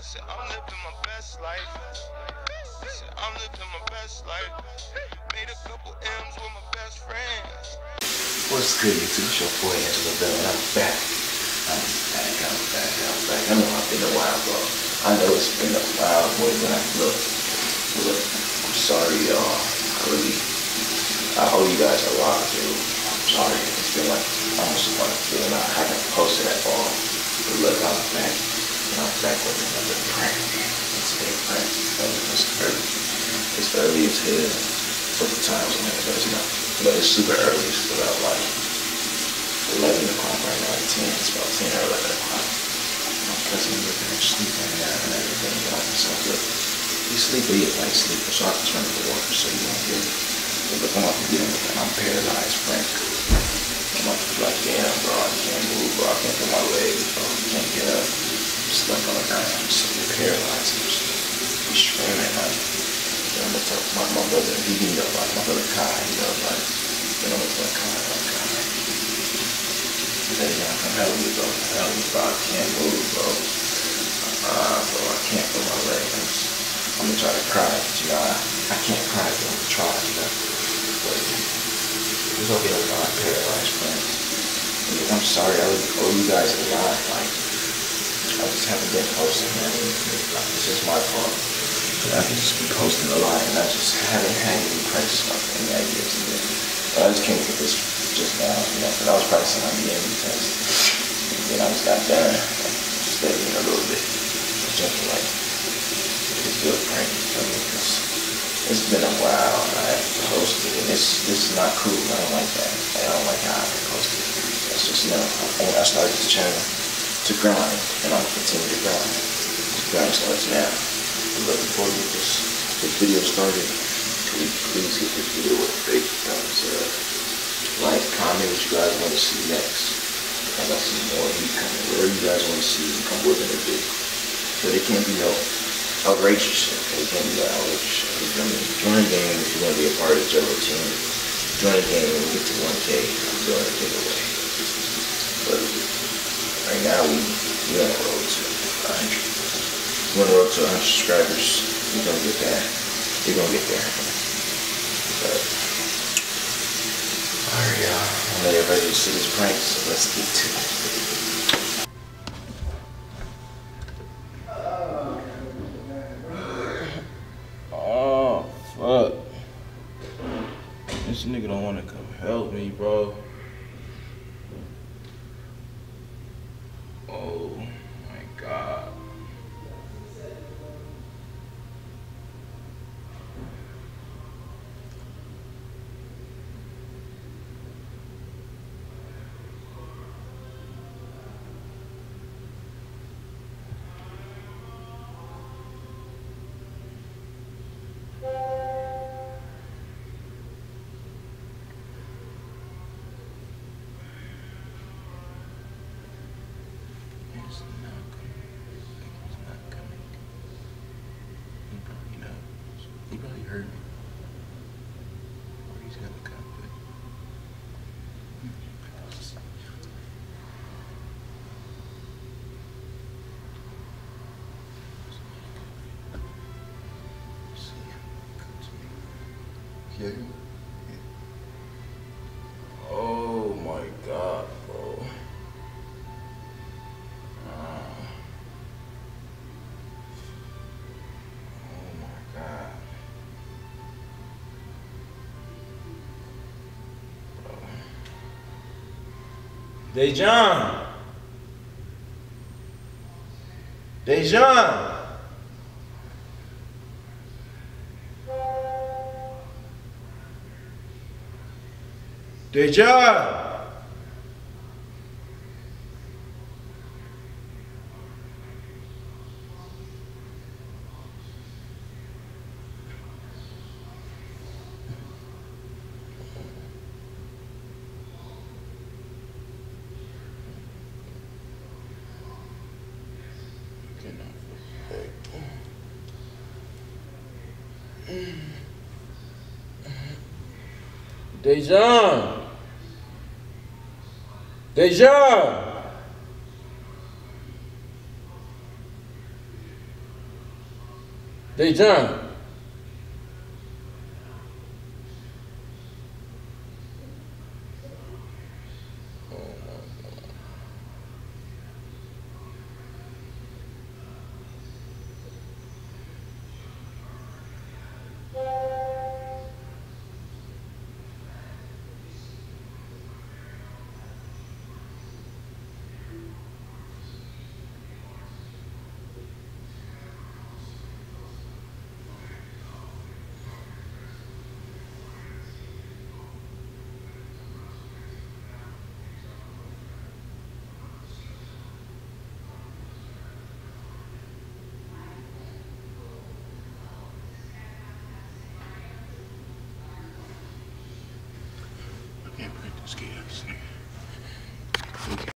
said, I'm living my best life. I said, I'm living my best life. Made a couple M's with my best friends. What's good, YouTube? It's your boy Angelo Bell, and I'm back. I'm back. I know I've been a while, bro. I know it's been a while, boy, but I'm sorry, y'all. I owe you guys a lot, dude. I'm sorry. It's been like almost a month, dude, and I haven't posted at all. But look, I'm back. And I'm back with another prank. It's a prank. It's early as hell. Both the times, but it's super early. It's about like 11 o'clock right now, like 10. It's about 10 or 11 o'clock. My cousin is looking at sleep right now and everything. So look, he's sleeping, he like sleeping, so I can turn the water so you won't hear me. But look, I'm about to get him with I'm paralyzed, Frank. I'm about to be like, damn, bro, I can't move, bro. I can't put my legs, bro. I can't get up. I'm stuck on the ground. I'm so paralyzed. I'm screaming, like, I'm gonna talk to my brother. He beat up, like, my brother Kai, you know, like, then I'm gonna Kai, like, Kai. Hey, y'all, come help me, bro. Help me, bro. I can't move, bro. Bro, I can't put my legs. I'm gonna try to cry, but you know, I can't cry, but I'm gonna try, you know. But it's okay, I'm paralyzed, friend. I'm sorry, I owe you guys a lot. Like, I just haven't been posting, man. Like, this is my fault. I can just be posting a lot, and I just haven't had any pranks stuff in that years. But I just came with this just now, you know, because I was practicing on the end test. And then I just got done, like, studying a little bit. Just like, it's good prank, because it's been a while, and I haven't posted, and this is not cool. I don't like that. I don't like how I've been posted. That's just, you know, I started this channel to grind, and I'm gonna continue to grind. This grind starts now. But before we get this video started, please hit this video with a big thumbs up. Like, comment what you guys want to see next. I got some more heat coming. Whatever you guys want to see, I'm working a bit. But it can't be no outrageous shit. Okay? It can't be no outrageous shit. You feel me? Join the game if you want to be a part of the Jello team. Join the game when we get to 1K. I'm doing a giveaway. But right now, we're on the road to 100. We're on the road to 100 subscribers. We're gonna get there. We're gonna get there. But alright, y'all. I know you're ready to see this prank, so let's get to it. Oh fuck. This nigga don't wanna come help me, bro. Oh my god. He probably heard me. Or he's gonna come, but yeah. Oh my god, bro. Dejan! Dejan! Dejan! Dejan! Dejan! Dejan.